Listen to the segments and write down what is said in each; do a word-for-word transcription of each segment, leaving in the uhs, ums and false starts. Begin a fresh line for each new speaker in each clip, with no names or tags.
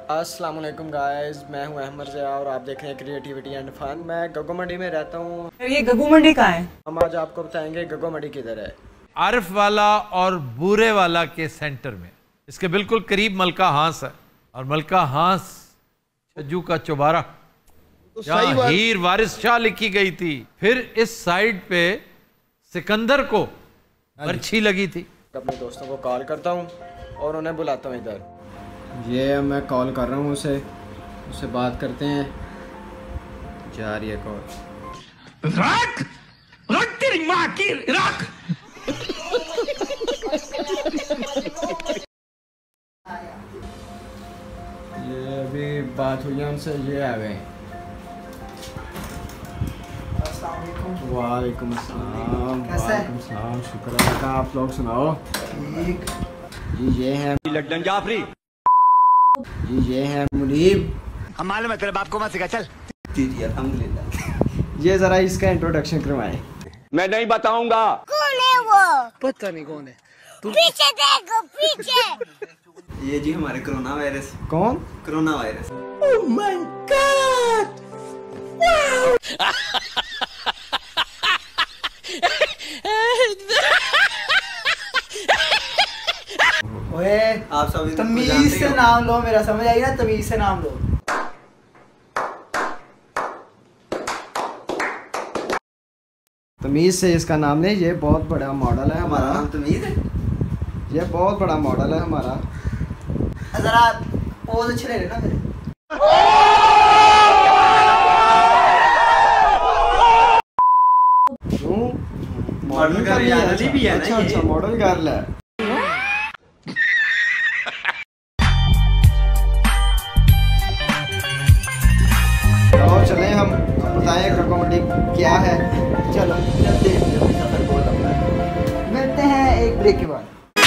अस्सलाम वालेकुम गाइस, मैं हूं अहमद ज़िया और आप देख रहे हैं क्रिएटिविटी एंड फन। मैं गग्गो मंडी में रहता हूं।
ये गग्गो मंडी कहाँ है?
हम आज आपको बताएंगे गग्गो मंडी किधर है।
आरिफ वाला और बूरे वाला के सेंटर में, इसके बिल्कुल करीब मलका हांस है और मलका हांस छज्जू का चौबारा जहाँ हीर वारिस शाह लिखी गई थी। फिर इस साइड पे सिकंदर को बर्छी लगी थी।
अपने दोस्तों को कॉल करता हूँ और उन्हें बुलाता हूँ इधर। ये मैं कॉल कर रहा हूँ उसे उससे बात करते हैं। जा रही है कॉल।
रख रख तेरी माँ की रख।
ये अभी बात हुई है उनसे, ये आ गए। वालेकुम अस्सलाम। वालेकुम अस्सलाम। शुक्र अल्लाह का, आप लोग सुनाओ। ठीक जी। ये है
लड्डन जाफरी
जी, ये है मुनीब।
हम मालूम है तेरे बाप को मत सिखा। चल
अल्हम्दुलिल्लाह। ये जरा इसका इंट्रोडक्शन करवाएं।
मैं नहीं बताऊंगा।
कौन है वो?
पता नहीं कौन है।
तू पीछे देखो, पीछे।
ये जी हमारे कोरोना वायरस।
कौन?
Corona virus.
Oh my god, wow.
ओए
आप सब
तमीज से नाम लो, मेरा समझ आई ना, तमीज से नाम लो।
तमीज से इसका नाम नहीं, ये बहुत बड़ा मॉडल है
हमारा
हमारा।
नाम तमीज है।
ये बहुत बड़ा मॉडल है हमारा।
जरा पोज अच्छे ले लेना मेरे।
मॉडल गर्ल भी है ना। अच्छा अच्छा, मॉडल गर्ल है। तो चलें हम बताएं गग्गो मंडी क्या है।
चलो चलते हैं, मिलते हैं एक ब्रेक के बाद।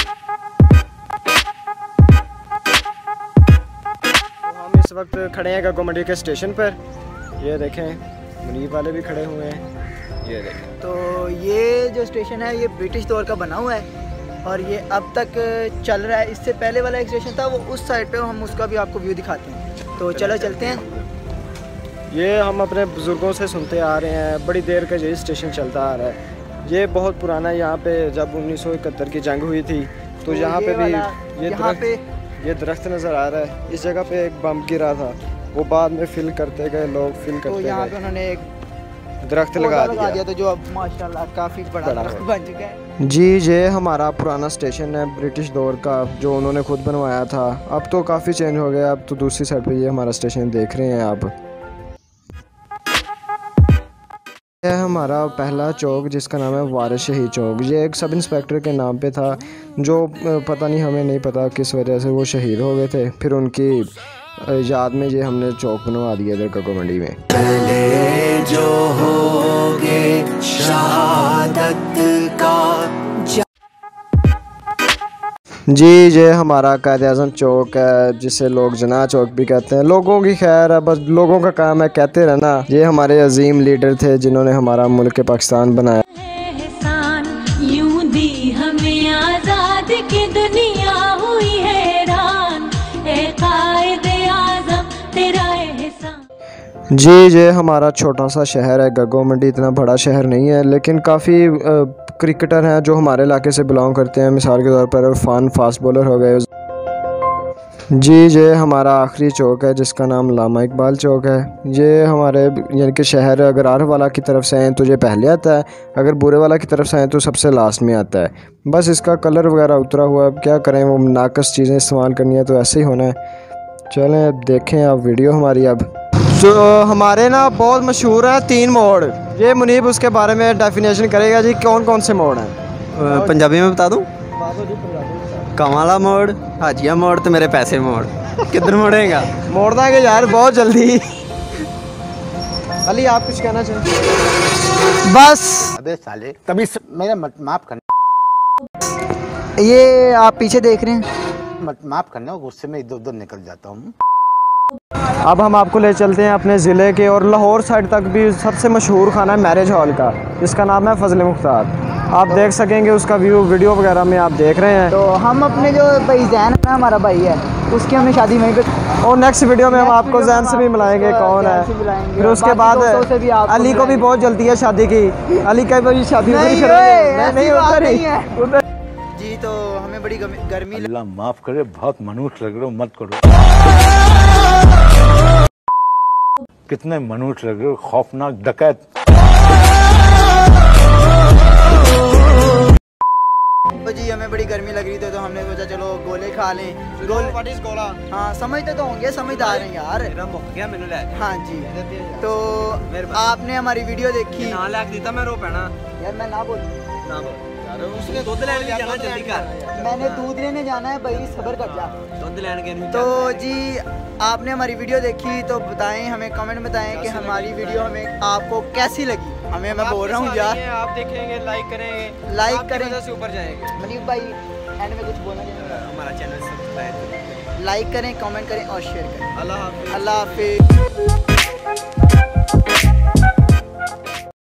तो हम इस वक्त खड़े हैं गग्गो मंडी के स्टेशन पर। ये देखें, मुनीब वाले भी खड़े हुए हैं। ये देखें।
तो ये जो स्टेशन है ये ब्रिटिश दौर का बना हुआ है और ये अब तक चल रहा है। इससे पहले वाला एक स्टेशन था वो उस साइड पे, हम उसका भी आपको व्यू दिखाते हैं। तो चलो चलते हैं।
ये हम अपने बुज़ुर्गों से सुनते आ रहे हैं, बड़ी देर का ये स्टेशन चलता आ रहा है। ये बहुत पुराना है। यहाँ पे जब उन्नीस सौ इकहत्तर की जंग हुई थी तो, तो यहाँ पे भी ये
यहाँ पे
ये दरख्त नज़र आ रहा है। इस जगह पे एक बम गिरा था, वो बाद में फिल करते गए लोग, फिल करते
तो यहाँ पे
गए,
उन्होंने एक
दरख्त लगा दिया,
दिया तो जो अब माशाल्लाह काफ़ी बड़ा,
बड़ा
दरख्त बन चुका है।
जी। ये हमारा पुराना स्टेशन है ब्रिटिश दौर का, जो उन्होंने खुद बनवाया था। अब तो काफ़ी चेंज हो गया। अब तो दूसरी साइड पे ये हमारा स्टेशन देख रहे हैं आप। यह हमारा पहला चौक जिसका नाम है वारिस शहीद चौक। ये एक सब इंस्पेक्टर के नाम पे था, जो पता नहीं, हमें नहीं पता किस वजह से वो शहीद हो गए थे। फिर उनकी याद में ये हमने चौक बनवा दिया इधर गग्गो मंडी में।
पहले जो होगे शहादत का।
जी, ये हमारा कायद आज़म चौक है, जिसे लोग जना चौक भी कहते हैं। लोगों की खैर है, बस लोगों का काम है कहते रहना। ये हमारे अजीम लीडर थे जिन्होंने हमारा मुल्क पाकिस्तान बनाया।
यूं दी हमें आजाद की दुनिया हुई हैरान, ए कायद आज़म तेरा एहसान।
जी, ये हमारा छोटा सा शहर है गग्गो मंडी। इतना बड़ा शहर नहीं है, लेकिन काफ़ी क्रिकेटर हैं जो हमारे इलाके से बिलोंग करते हैं। मिसाल के तौर पर इरफान फास्ट बॉलर हो गए। जी, ये हमारा आखिरी चौक है जिसका नाम लामा इकबाल चौक है। ये हमारे यानी कि शहर अगर आरिफ वाला की तरफ से आएँ तो ये पहले आता है, अगर बुरे वाला की तरफ से आएँ तो सबसे लास्ट में आता है। बस इसका कलर वगैरह उतरा हुआ है, अब क्या करें, वो नाकस चीज़ें इस्तेमाल करनी है तो ऐसे ही होना है। चलें अब देखें आप वीडियो हमारी। अब जो हमारे ना बहुत मशहूर है तीन मोड़, ये मुनीब उसके बारे में डेफिनेशन करेगा जी, कौन कौन से मोड़ हैं।
पंजाबी में बता दूं? कमाला मोड़, हाजिया मोड़ तो मेरे पैसे मोड़। किधर मोड़ेगा?
मोड़ देंगे यार बहुत जल्दी। अली आप कुछ कहना चाहें?
बस
अबे साले तभी मेरा मत माफ करना।
ये आप पीछे देख रहे हैं,
मत माफ करना, गुस्से में इधर उधर निकल जाता हूँ।
अब हम आपको ले चलते हैं अपने ज़िले के और लाहौर साइड तक भी सबसे मशहूर खाना है मैरिज हॉल का, जिसका नाम है फजल मुख्तार। आप देख सकेंगे उसका व्यू वीडियो वगैरह में आप देख रहे हैं।
तो हम अपने जो भाई जैन है ना, हमारा भाई है, उसकी हमने शादी वहीं पे।
और नेक्स्ट वीडियो में हम आपको जैन से भी मिलाएंगे कौन है। फिर उसके बाद अली को भी बहुत जल्दी है शादी की, अली का भी शादी नहीं उधर।
जी तो हमें बड़ी गर्मी,
अल्लाह माफ करे, बहुत मनुष्य लग रहे हो, मत करो। कितने मनुष्य लग रहे हो, खौफनाक डकैत।
तो जी हमें बड़ी गर्मी लग रही थी तो हमने सोचा चलो गोले खा लें। गोल व्हाट इज गोला? हाँ समझते तो होंगे, समझदार हैं यार।
गया मैंने ले।
हाँ जी तो आपने हमारी वीडियो देखी
ना लाख दी था मैं रो पैना
यार, मैं ना बोल
ना बोल उसने दूध लेने जाना, जल्दी कर।
मैंने दूध लेने जाना है भाई, सब्र कर जा।
दूध लेने के
तो जी आपने हमारी वीडियो देखी तो बताएं, हमें कमेंट में बताएं कि हमारी वीडियो हमें आपको कैसी लगी। हमें मैं बोल रहा हूँ यार,
आप देखेंगे, लाइक करेंगे,
लाइक करें
से ऊपर जाएंगे।
मनीष भाई एंड में कुछ बोलना चाहेंगे?
हमारा चैनल सब्सक्राइब करें,
लाइक करें, कमेंट करें और शेयर करें।
अल्लाह हाफिज़।
अल्लाह हाफिज़।